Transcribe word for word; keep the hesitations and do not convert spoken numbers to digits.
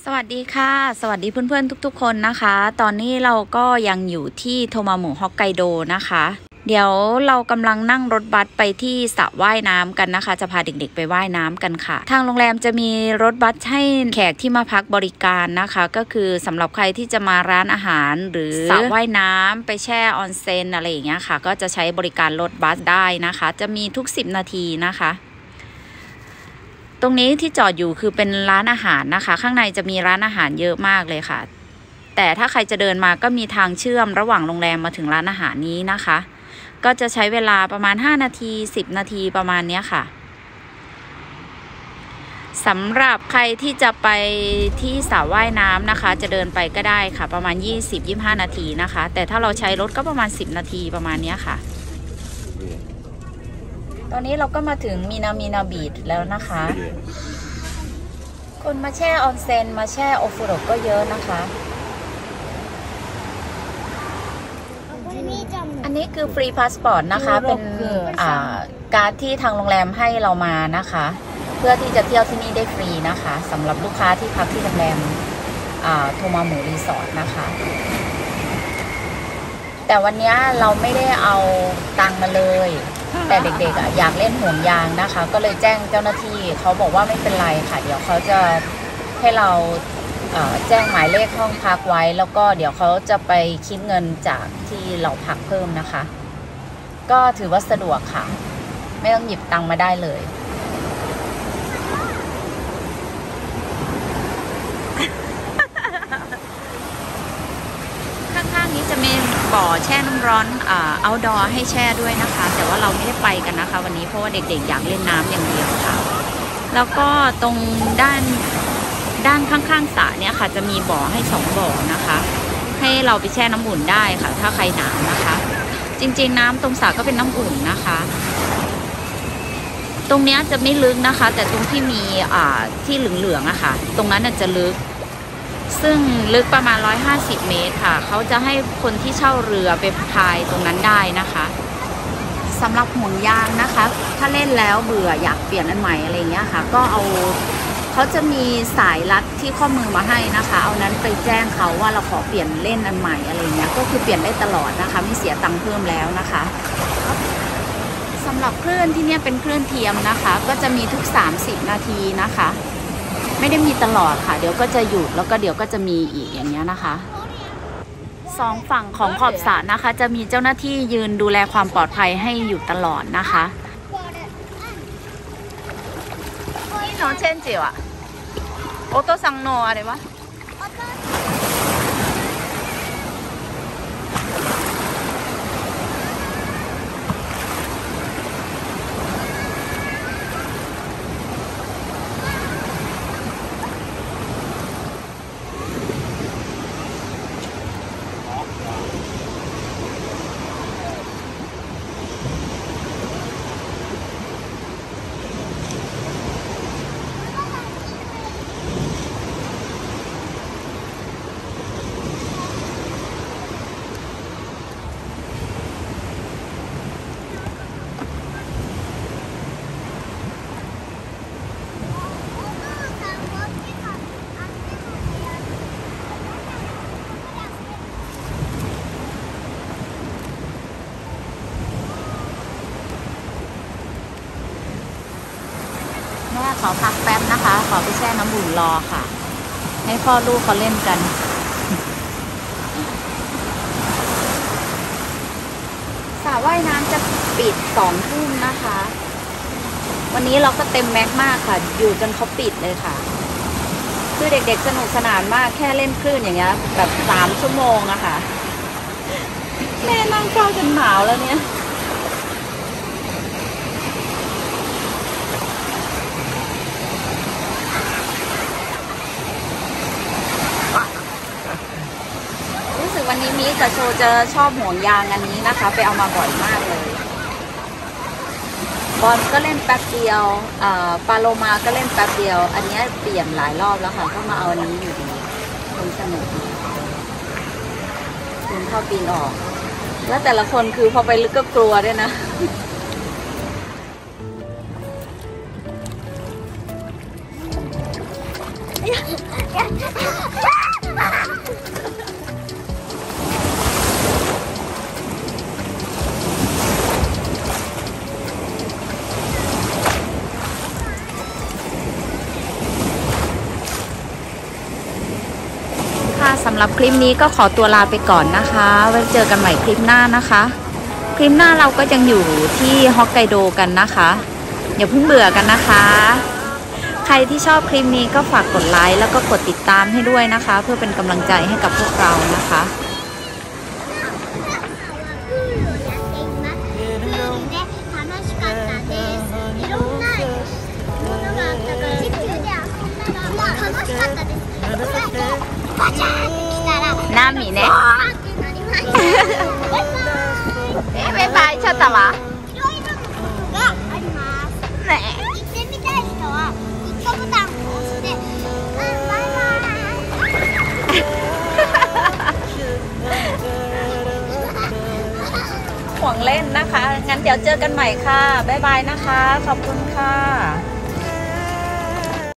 สวัสดีค่ะสวัสดีเพื่อนๆทุกๆคนนะคะตอนนี้เราก็ยังอยู่ที่โทมามุฮอกไกโดนะคะเดี๋ยวเรากำลังนั่งรถบัสไปที่สระว่ายน้ำกันนะคะจะพาเด็กๆไปว่ายน้ำกันค่ะทางโรงแรมจะมีรถบัสให้แขกที่มาพักบริการนะคะก็คือสำหรับใครที่จะมาร้านอาหารหรือสระว่ายน้ำไปแช่ออนเซ็นอะไรอย่างเงี้ยค่ะก็จะใช้บริการรถบัสได้นะคะจะมีทุกสิบนาทีนะคะตรงนี้ที่จอดอยู่คือเป็นร้านอาหารนะคะข้างในจะมีร้านอาหารเยอะมากเลยค่ะแต่ถ้าใครจะเดินมาก็มีทางเชื่อมระหว่างโรงแรมมาถึงร้านอาหารนี้นะคะก็จะใช้เวลาประมาณห้านาทีสิบนาทีประมาณนี้ค่ะสำหรับใครที่จะไปที่สระว่ายน้ำนะคะจะเดินไปก็ได้ค่ะประมาณ ยี่สิบถึงยี่สิบห้า นาทีนะคะแต่ถ้าเราใช้รถก็ประมาณสิบนาทีประมาณนี้ค่ะตอนนี้เราก็มาถึงมินามินาบีชแล้วนะคะคนมาแช่ออนเซ็นมาแช่โอฟุโรก็เยอะนะคะอันนี้คือฟรีพาสปอร์ตนะคะเป็นอ่าการ์ดที่ทางโรงแรมให้เรามานะคะเพื่อที่จะเที่ยวที่นี่ได้ฟรีนะคะสำหรับลูกค้าที่พักที่โรงแรมโทมามุรีสอร์ทนะคะแต่วันนี้เราไม่ได้เอาตังค์มาเลยแต่เด็กๆอ่ะอยากเล่นห่วงยางนะคะก็เลยแจ้งเจ้าหน้าที่เขาบอกว่าไม่เป็นไรค่ะเดี๋ยวเขาจะให้เราแจ้งหมายเลขห้องพักไว้แล้วก็เดี๋ยวเขาจะไปคิดเงินจากที่เราพักเพิ่มนะคะก็ถือว่าสะดวกค่ะไม่ต้องหยิบตังค์มาได้เลยข้างๆนี้จะมีบ่อแช่น้ำร้อนอ่าเอาท์ดอร์ให้แช่ด้วยนะคะแต่ว่าเราไม่ได้ไปกันนะคะวันนี้เพราะว่าเด็กๆอยากเล่นน้ำอย่างเดียวค่ะแล้วก็ตรงด้านด้านข้างๆสระเนี่ยค่ะจะมีบ่อให้สองบ่อนะคะให้เราไปแช่น้ำอุ่นได้ค่ะถ้าใครหนาวนะคะจริงๆน้ำตรงสระก็เป็นน้ำอุ่นนะคะตรงนี้จะไม่ลึกนะคะแต่ตรงที่มีอ่าที่เหลืองๆอะค่ะตรงนั้นจะลึกซึ่งลึกประมาณหนึ่งร้อยห้าสิบเมตรค่ะเขาจะให้คนที่เช่าเรือไปพายตรงนั้นได้นะคะสำหรับห่วงยางนะคะถ้าเล่นแล้วเบื่ออยากเปลี่ยนอันใหม่อะไรเงี้ยค่ะก็เอาเขาจะมีสายรัดที่ข้อมือมาให้นะคะเอานั้นไปแจ้งเขาว่าเราขอเปลี่ยนเล่นอันใหม่อะไรเงี้ยก็คือเปลี่ยนได้ตลอดนะคะไม่เสียตังค์เพิ่มแล้วนะคะสำหรับคลื่นที่เนี่ยเป็นคลื่นเทียมนะคะก็จะมีทุกสามสิบนาทีนะคะไม่ได้มีตลอดค่ะเดี๋ยวก็จะหยุดแล้วก็เดี๋ยวก็จะมีอีกอย่างเงี้ยนะคะสองฝั่งของขอบสระนะคะจะมีเจ้าหน้าที่ยืนดูแลความปลอดภัยให้อยู่ตลอดนะคะนี่น้องเช่นจิ๋วอะโอโต้ซังโนอะไรวะแม่ขอพักแป๊บนะคะขอไปแช่น้ำอุ่นรอค่ะให้พ่อลูกเขาเล่นกันสระว่ายน้ำจะปิดสองทุ่มนะคะวันนี้เราก็เต็มแม็กมากค่ะอยู่จนเขาปิดเลยค่ะคือเด็กๆสนุกสนานมากแค่เล่นคลื่นอย่างเงี้ยแบบสามชั่วโมงอะค่ะแม่นั่งเฝ้าจนหนาวแล้วเนี่ยวันนี้มีกับโชจะชอบห่วงยางอันนี้นะคะไปเอามาบ่อยมากเลยบอลก็เล่นแป๊บเดียวปาโลมาก็เล่นแป๊บเดียวอันนี้เปลี่ยนหลายรอบแล้วค่ะก็มาเอาอันนี้อยู่ดีคุณสนุกคุณเข้าปีนออกแล้วแต่ละคนคือพอไปลึกก็กลัวด้วยนะค่ะสำหรับคลิปนี้ก็ขอตัวลาไปก่อนนะคะไว้เจอกันใหม่คลิปหน้านะคะคลิปหน้าเราก็ยังอยู่ที่ฮอกไกโดกันนะคะอย่าเพิ่งเบื่อกันนะคะใครที่ชอบคลิปนี้ก็ฝากกดไลค์แล้วก็กดติดตามให้ด้วยนะคะเพื่อเป็นกำลังใจให้กับพวกเรานะคะน้ำมีねバイバイちょっとはね行ってみたい人はグッドボタンを押してバイバイห่วงเล่นนะคะงั้นเดี๋ยวเจอกันใหม่ค่ะบ๊ายบายนะคะขอบคุณค่ะ